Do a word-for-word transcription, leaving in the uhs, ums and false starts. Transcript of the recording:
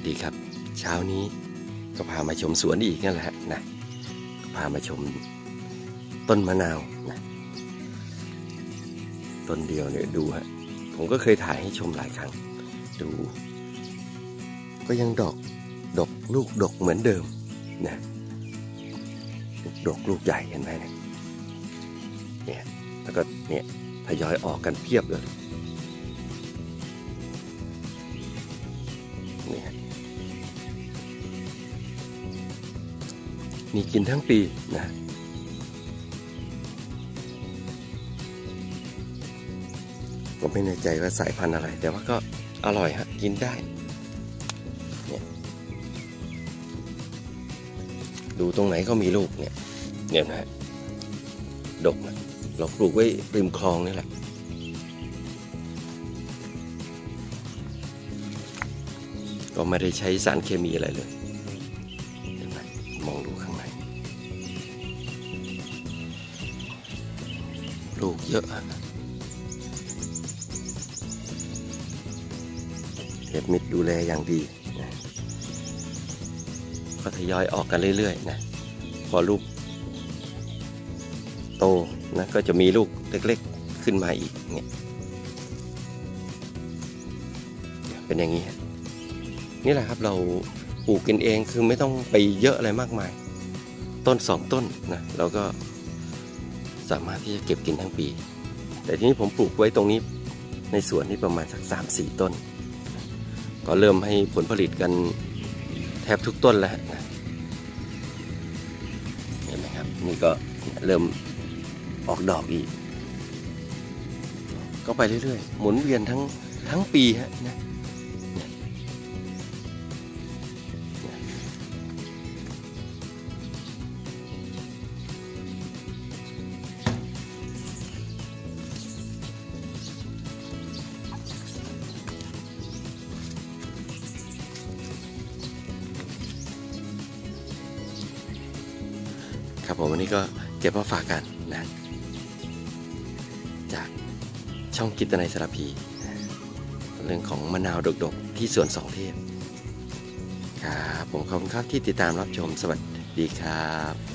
ดีครับเช้านี้ก็พามาชมสวนอีกนั่นแหละนะพามาชมต้นมะนาวนะต้นเดียวเนี่ยดูฮะผมก็เคยถ่ายให้ชมหลายครั้งดูก็ยังดอกดกลูกดกเหมือนเดิมนะดกลูกใหญ่เห็นไหมเนี่ยเนี่ยแล้วก็เนี่ยทยอยออกกันเพียบเลยเนี่ยมีกินทั้งปีนะผมไม่แน่ใจว่าสายพันธุ์อะไรแต่ว่าก็อร่อยฮะกินได้เนี่ยดูตรงไหนก็มีลูกเนี่ยเนี่ยนะดกนะเราปลูกไว้ริมคลองนี่แหละก็ไม่ได้ใช้สารเคมีอะไรเลยเห็นไหมมองดูข้างในลูกเยอะเทปมิดดูแลอย่างดีนะก็ทยอยออกกันเรื่อยๆนะพอลูกโตนะก็จะมีลูกเล็กๆขึ้นมาอีกเนี่ยเป็นอย่างนี้นี่แหละครับเราปลูกกินเองคือไม่ต้องไปเยอะอะไรมากมายต้นสองต้นนะเราก็สามารถที่จะเก็บกินทั้งปีแต่ทีนี้ผมปลูกไว้ตรงนี้ในสวนนี่ประมาณสักสามสี่ต้นก็เริ่มให้ผลผลิตกันแทบทุกต้นแล้วนะเห็นไหมครับนี่ก็เริ่มออกดอกอีกก็ไปเรื่อยๆหมุนเวียนทั้งทั้งปีฮะนะครับผมวันนี้ก็เก็บมาฝากกันนะจากช่องกิตนัยสารพีเรื่องของมะนาวดกๆที่สวนสองเทพครับผมขอบคุณครับที่ติดตามรับชมสวัสดีครับ